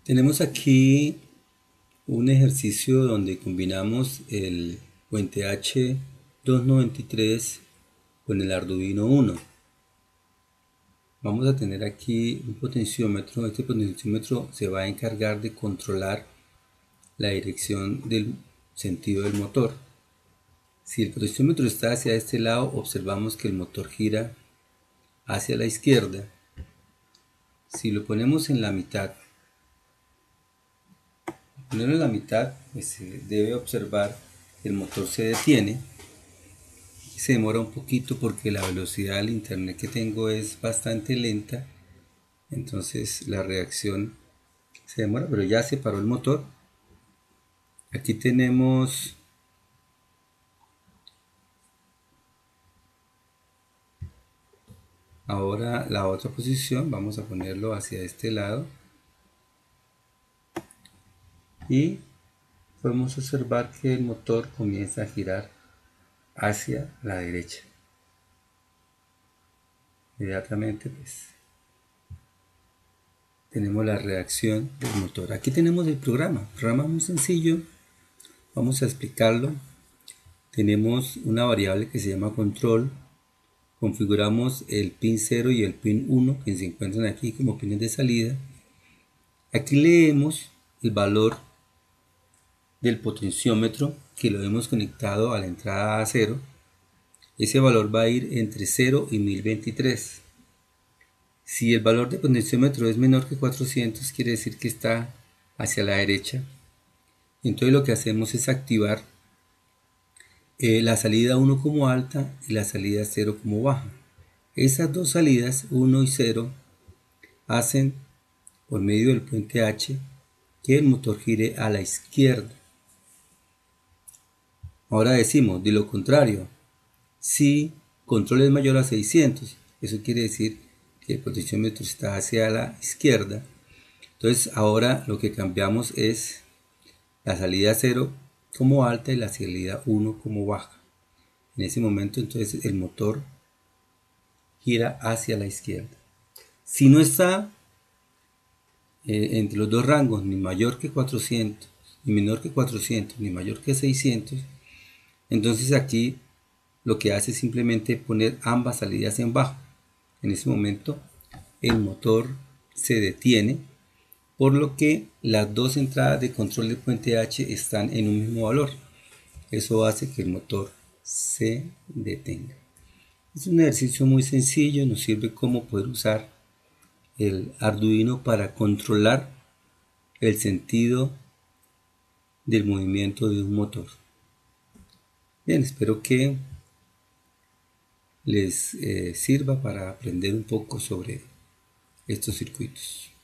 Tenemos aquí un ejercicio donde combinamos el Puente H293 con el Arduino Uno. Vamos a tener aquí un potenciómetro. Este potenciómetro se va a encargar de controlar la dirección del sentido del motor. Si el potenciómetro está hacia este lado, observamos que el motor gira hacia la izquierda. Si lo ponemos en la mitad, pues se debe observar que el motor se detiene. Se demora un poquito porque la velocidad del internet que tengo es bastante lenta, entonces la reacción se demora, pero ya se paró el motor. Aquí tenemos ahora la otra posición. Vamos a ponerlo hacia este lado y podemos observar que el motor comienza a girar hacia la derecha. Inmediatamente pues tenemos la reacción del motor. Aquí tenemos el programa muy sencillo. Vamos a explicarlo. Tenemos una variable que se llama control. Configuramos el pin 0 y el pin 1 que se encuentran aquí como pines de salida. Aquí leemos el valor del potenciómetro que lo hemos conectado a la entrada a 0. Ese valor va a ir entre 0 y 1023. Si el valor del potenciómetro es menor que 400, quiere decir que está hacia la derecha. Entonces lo que hacemos es activar la salida 1 como alta y la salida 0 como baja. Esas dos salidas, 1 y 0, hacen por medio del puente H que el motor gire a la izquierda. Ahora decimos, de lo contrario, si control es mayor a 600, eso quiere decir que el potenciómetro está hacia la izquierda. Entonces ahora lo que cambiamos es la salida 0 como alta y la salida 1 como baja. En ese momento entonces el motor gira hacia la izquierda. Si no está entre los dos rangos, ni mayor que 400, ni menor que 400, ni mayor que 600, entonces aquí lo que hace es simplemente poner ambas salidas en bajo. En ese momento el motor se detiene, por lo que las dos entradas de control del puente H están en un mismo valor. Eso hace que el motor se detenga. Es un ejercicio muy sencillo, nos sirve como poder usar el Arduino para controlar el sentido del movimiento de un motor. Bien, espero que les sirva para aprender un poco sobre estos circuitos.